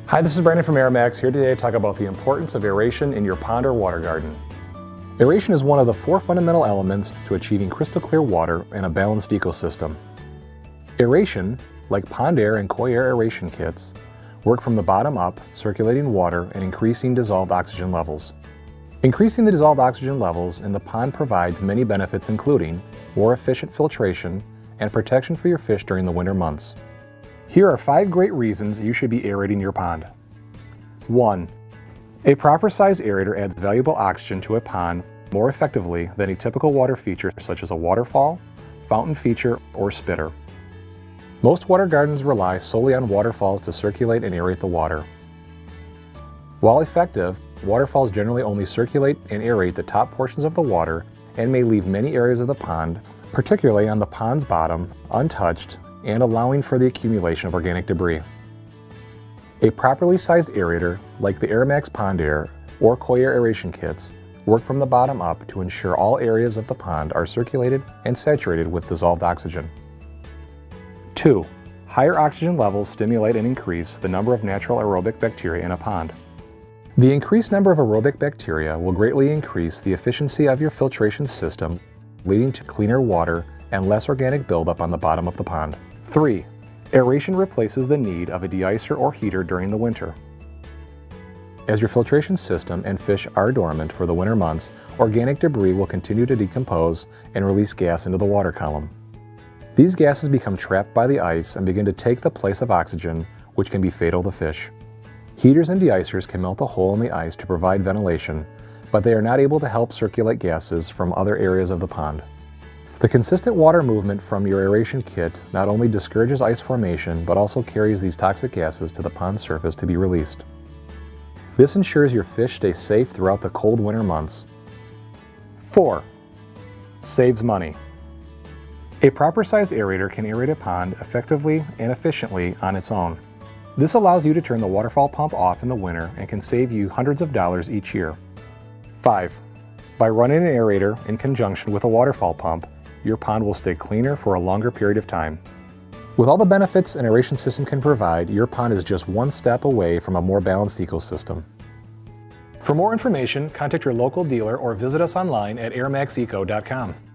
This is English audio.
Hi, this is Brandon from Airmax, here today to talk about the importance of aeration in your pond or water garden. Aeration is one of the 4 fundamental elements to achieving crystal clear water in a balanced ecosystem. Aeration, like pond air and koi air aeration kits, work from the bottom up, circulating water and increasing dissolved oxygen levels. Increasing the dissolved oxygen levels in the pond provides many benefits, including more efficient filtration and protection for your fish during the winter months. Here are 5 great reasons you should be aerating your pond. 1. A proper sized aerator adds valuable oxygen to a pond more effectively than a typical water feature such as a waterfall, fountain feature, or spitter. Most water gardens rely solely on waterfalls to circulate and aerate the water. While effective, waterfalls generally only circulate and aerate the top portions of the water and may leave many areas of the pond, particularly on the pond's bottom, untouched and allowing for the accumulation of organic debris. A properly sized aerator, like the Airmax pond air or koi air aeration kits, work from the bottom up to ensure all areas of the pond are circulated and saturated with dissolved oxygen. 2. Higher oxygen levels stimulate and increase the number of natural aerobic bacteria in a pond. The increased number of aerobic bacteria will greatly increase the efficiency of your filtration system, leading to cleaner water and less organic buildup on the bottom of the pond. 3. Aeration replaces the need of a deicer or heater during the winter. As your filtration system and fish are dormant for the winter months, organic debris will continue to decompose and release gas into the water column. These gases become trapped by the ice and begin to take the place of oxygen, which can be fatal to fish. Heaters and deicers can melt a hole in the ice to provide ventilation, but they are not able to help circulate gases from other areas of the pond. The consistent water movement from your aeration kit not only discourages ice formation, but also carries these toxic gases to the pond surface to be released. This ensures your fish stay safe throughout the cold winter months. 4. Saves money. A proper-sized aerator can aerate a pond effectively and efficiently on its own. This allows you to turn the waterfall pump off in the winter and can save you hundreds of dollars each year. 5. By running an aerator in conjunction with a waterfall pump, your pond will stay cleaner for a longer period of time. With all the benefits an aeration system can provide, your pond is just one step away from a more balanced ecosystem. For more information, contact your local dealer or visit us online at airmaxeco.com.